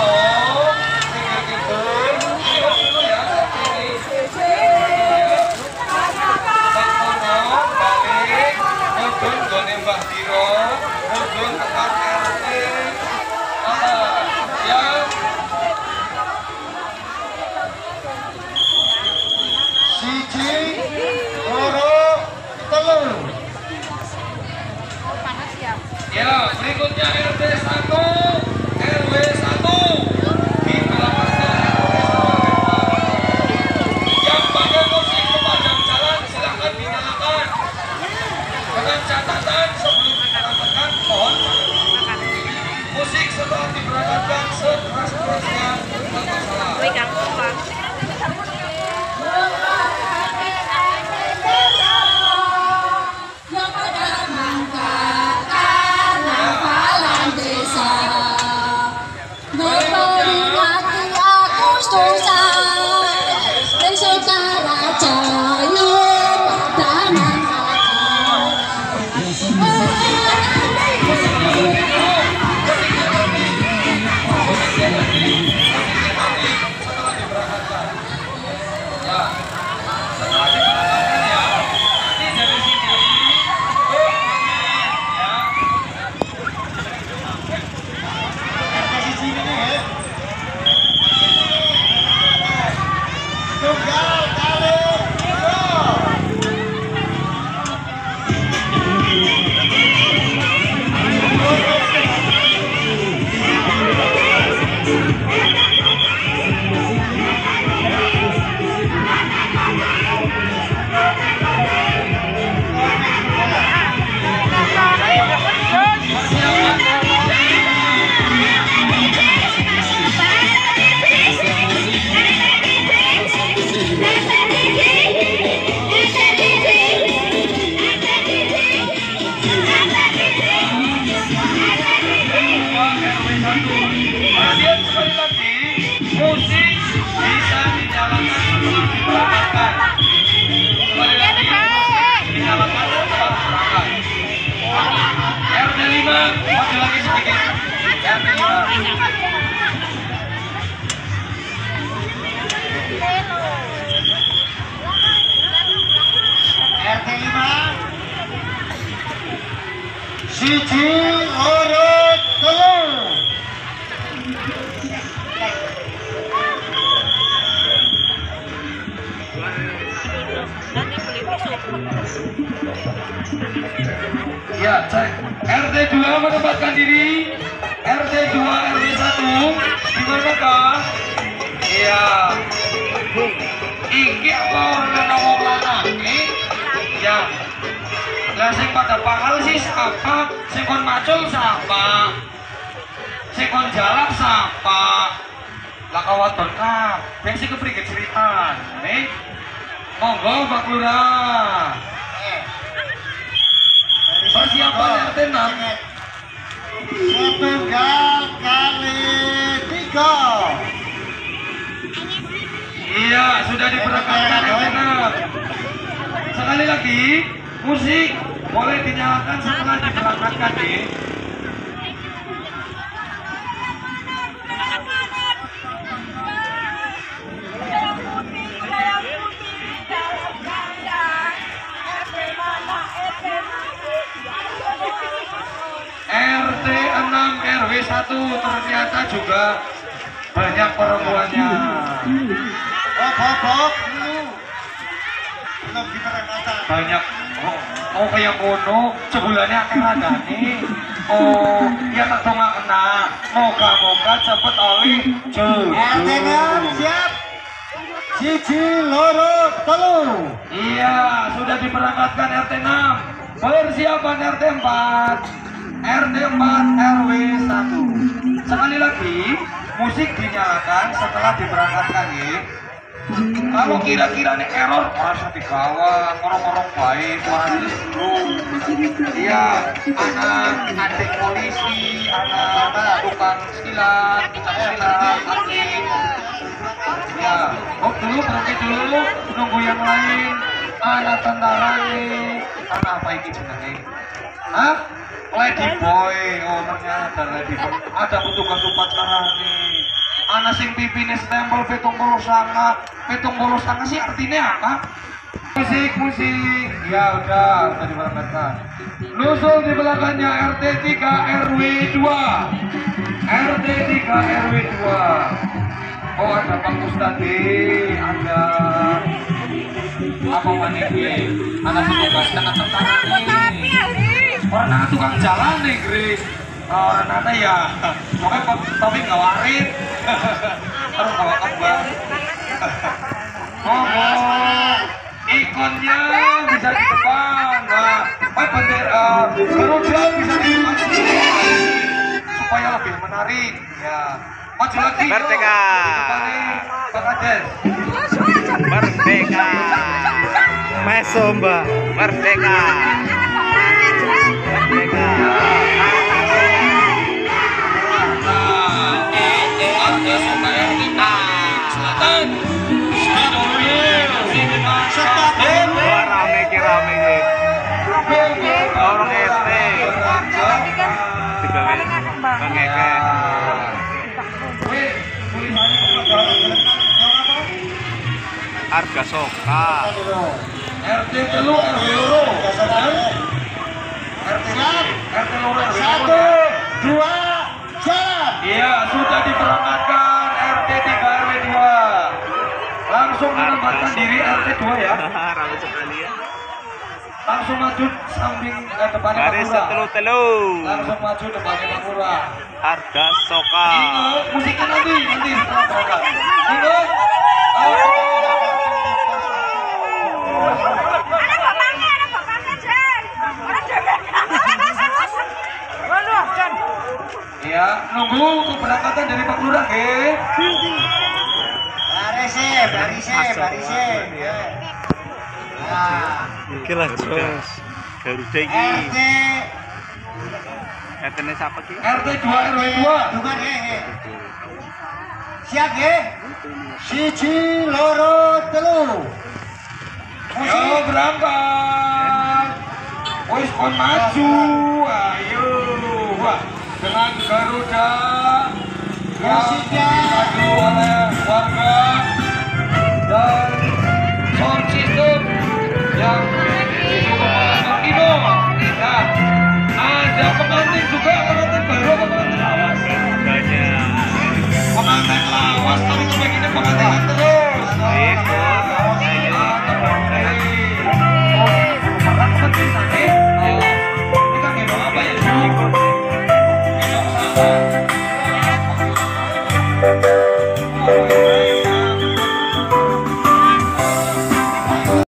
Ya, berikutnya RT 1, RW 1 di belakang yang pakai musik sepanjang jalan silahkan dinyalakan dengan catatan sebelum diberangkatkan mohon musik setelah diberangkatkan sekeras-kerasnya tanpa salah. Siji loro telu. Ya, cek. RT 2 menempatkan diri. RT 2 RW 1 di manakah? Iya. Iki apa ana wong lanang iki? Ya. Lah sing pada pahal sih siapa? Sing kon macul siapa? Sing kon jalak siapa? Lah kawaton kabeh sing kepriki ceritan. Monggo Pak Lurah. Persiapan RT 6. Setunggal kali 3. Iya, sudah diberangkatkan RT 6. Sekali lagi, musik boleh dinyalakan setelah diberangkatkan nih. RT 6 RW 1 ternyata juga banyak perempuannya. Belum diberangkatkan. Banyak. Oh kayak ngono, sebulannya akan radani. Oh, ya tak cuma kena. Moga-moga cepet oli. RT 6 siap. Siji loro telu. Iya, sudah diberangkatkan RT 6. Persiapan RT 4. RT 4 RW 1. Sekali lagi, musik dinyalakan setelah diberangkatkan ya. Kalau kira-kira nih error, merasa dibawa, ngorong-ngorong baik, waris dulu. Iya, anak adik polisi, anak tukang silat, tukang silat, aktif. Ya, dulu berhenti dulu, nunggu yang lain. Anak tentara nih, anak apa ini jenenge? Hah? Lady Boy, oh ternyata Lady Boy. Ada petugas upacara nih. Ana sing pipine stempel 79 sih artinya apa? Musik ya udah diberangkatkan. Nusul di belakangnya RT 3 RW 2 RT 3 RW 2. Oh ada Pak Mustadi, ada apa maniki, anak tugas dengan tentara nih. Orang anak tukang jalan nih, Gris. Orang anak ya, pokoknya tapi nggak warin. Terus bawa kembang. Ikonnya bisa di depan, nah, bendera Garuda bisa di depan supaya lebih menarik. Ya, maju lagi. Merdeka. Pak Kades. Merdeka. Mesomba. Merdeka. Merdeka. Wah, rame ki rame ki. Orang RT. Digawe Bang Eke. Harga soka. RT telu RW loro. RT loro RW 1, 2, jalan. Iya, sudah diberangkatkan RT 3 RW 2. Langsung menempatkan diri RT 2 ya. Rame sekali ya. Langsung maju samping depannya Pak Garis Lurah. telu-telu. Langsung maju depannya Pak Lurah. Harga soka. Ingat, musiknya nanti setelah berangkat. Ingat. Ya, nunggu keberangkatan dari Pak Lurah, nggih. Baris. Nah, Iki lah jos. Garuda iki. RT RT-ne sapa ki? RT 2 RW 2. bukan siap ya. 1, 2, 3. Ayo berangkat. Wis kon maju. Ayo. Wah, dengan Garuda Musiknya. maju oleh warga dan sound system yang didukung oleh Bang Ino. Nah, ada pengantin juga